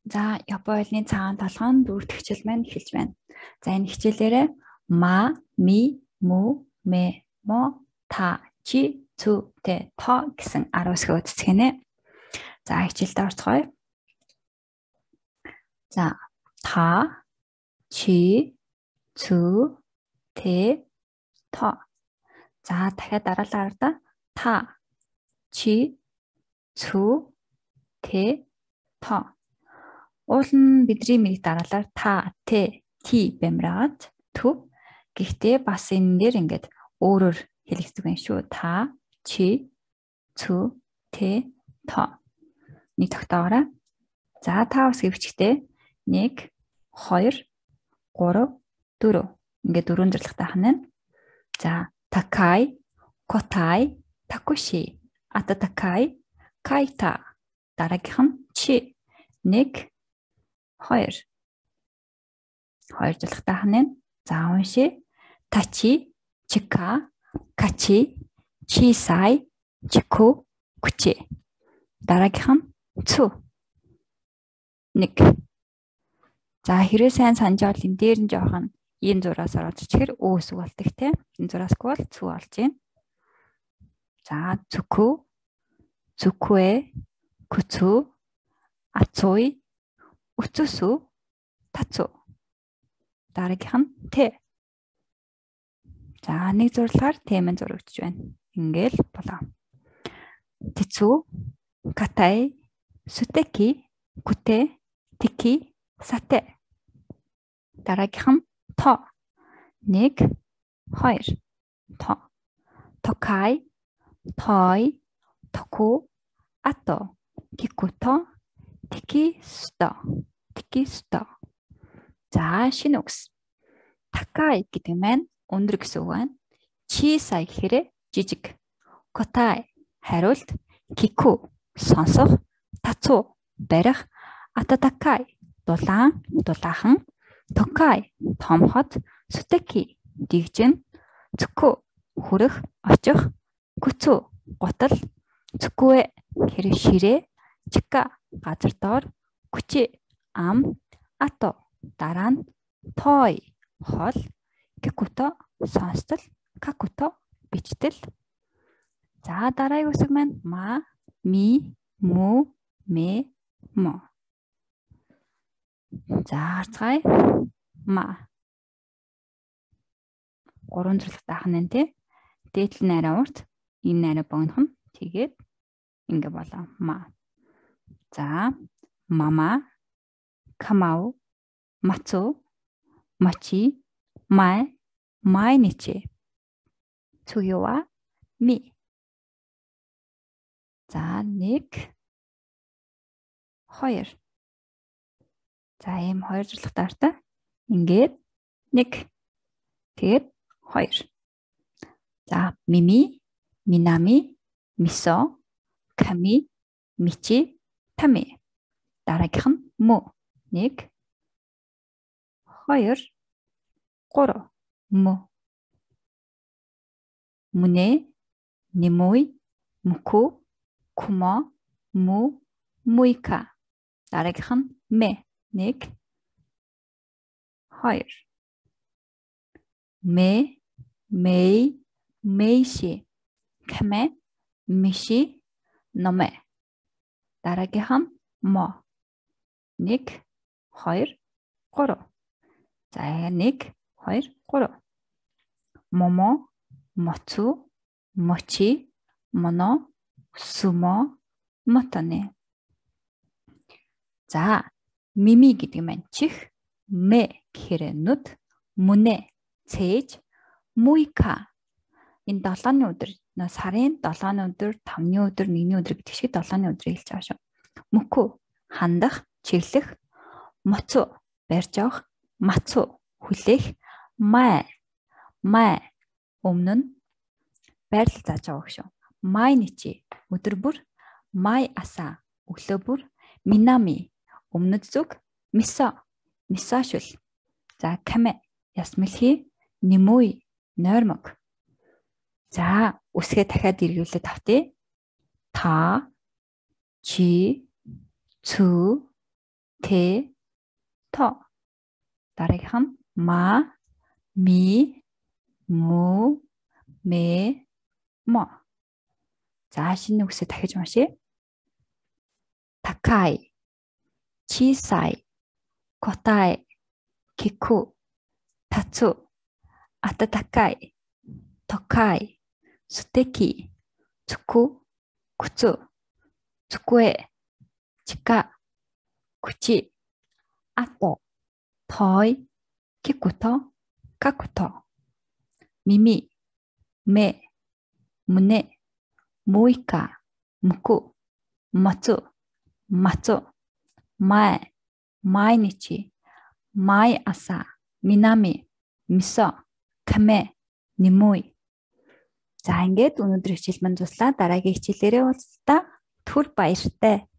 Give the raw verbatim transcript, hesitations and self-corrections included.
За, Японы цагаан толгойн дөрөвт хичээл маань эхэлж байна. За, энэ хичээлээрээ ма, ми, му, мэ, мо, та, чи, цү, тэ, то гэсэн арга үсгээ үздэцгэнэ. За, хичээлдээ орцгоё. За, та, чи, цү, тэ, то. За, дахиад дараалал хараа. Та, чи, цү, тэ, то. Уул нь бидний мэрийг дараалал та, тэ, ти бэмраад төв. Гэхдээ бас энэ дээр ингээд өөрөөр хэлэгддэг юм шүү. Та, чи, цү, тэ, то. Нэг тогтоогоорой. За, та бас гэвчтэй нэг, хоёр, гурав, дөрөв. Ингээд дөрвөн зэрлэгтэй хана. За, такай, котай, такуши, ататакай, кайта. Дараагийнх нь чи. нэг, хоёр. Хоёр зэрлэгтэй хана. За, унши. Тачи, чика, качи, чисай, чику, кучи. Дараагийнх нь цү. нэг. За, хэрвээ сайн санаж бол энэ дээр нь жоохон энэ зураас ороод ичгээр өөс болдог те. Энэ зураас бол цү болж байна. За, цүку, цүкуэ, күцү, ацуй, үцүсү, тацу. Дараагийнх нь тэ. За, нэг зурлагаар тэмэн зурагдж байна. Ингээл болоо. Тэцү, катай, сүтэки, күтэ, тики, сатэ. Дараагийнх нь то. нэг, хоёр. То. Токай, той, току, ато, тикуто, тикисто, тикисто. За, шинэ үгс. Такай гэдэг маань өндөр гэсэн үг байна. Чисай гэхээр жижиг. Котай хариулт, кику сонсох, тацу барих, ататакай дулаан, дулаахан, токай томхот, сүтэки дэгжин, цүку хүрэх, очих, күцү гутал, цүкуэ гэхээр ширээ, чика газар доор, күчи ам, ато дараа нь, той хол, кикуто сонстол, какуто бичтэл. За, дараагийн үсэг маань ма, ми, му, мэ, мо. За, харцгаая. Ма. Гурван зэрлэгтэй хана нэ. Дээдл нь арай урт, энэ арай богинохон. Тэгээд ингэ болоо. Ма. За, мама, камау, мацу, мачи, май, майничи. Цугё ва ми. За, нэг, хоёр. За, ийм хоёр зэрлэгтэй артай. Ингээд нэг. Тэгээд хоёр. За, мими, минами, мисо, ками, мичи, тами. Дараагийнх нь му. нэг, хоёр, гурав. Му. Мунэ, нимуй, муку, кумо, му, муйка. Дараагийнх нь мэ. нэг, хоёр. Мэ, мэй, мэйши, кэмэ, миши, номэ. Дараагийнх нь мо. нэг, хоёр, гурав. За, нэг, хоёр, гурав. Момо, моцу, мочи, моно, сумо, мотоне. За, мими гэдэг маань чих, мэ гэхээр нүд, мүнэ цээж, муйка. Энэ долооны өдөр, сарын долооны өдөр, тавны өдөр, нэгний өдөр гэдэг шиг долооны өдрийг хэлж байгаа шүү. Мүку хандах, чиглэх, моцу барьж авах, мацу хүлээх, май май өмнө нь байрлал зааж байгаа шүү. Майничи өдөр бүр, май аса өглөө бүр, минами өмнөд зүг, мисо мисошул. За, каме ясмэлхий, нимуй нойрмог. За, үсгээ дахиад эргүүлээд автъя. Та, чи, цү, 태, 터. дараагийнх нь ма, ми, му, мэ, мо. За шинэ үгсээ дахиж уншъя. Такай, чисай, котай, кику, тацу, ататакай, токай, сутэки, цуку, куцу, цукуэ, чика, кучи, ато, той, кикуто, какуто. мими, ме, 무네, 모이카, 무쿠, 마츠, 마츠, 마에, 마이니치, 마이 아사, 미나미, 미소, 카메, 니모이. За ингээд өнөөдөр хичээл маань дуслаа. Дараагийн хичээлээрээ уулзлаа. Түр баяртай.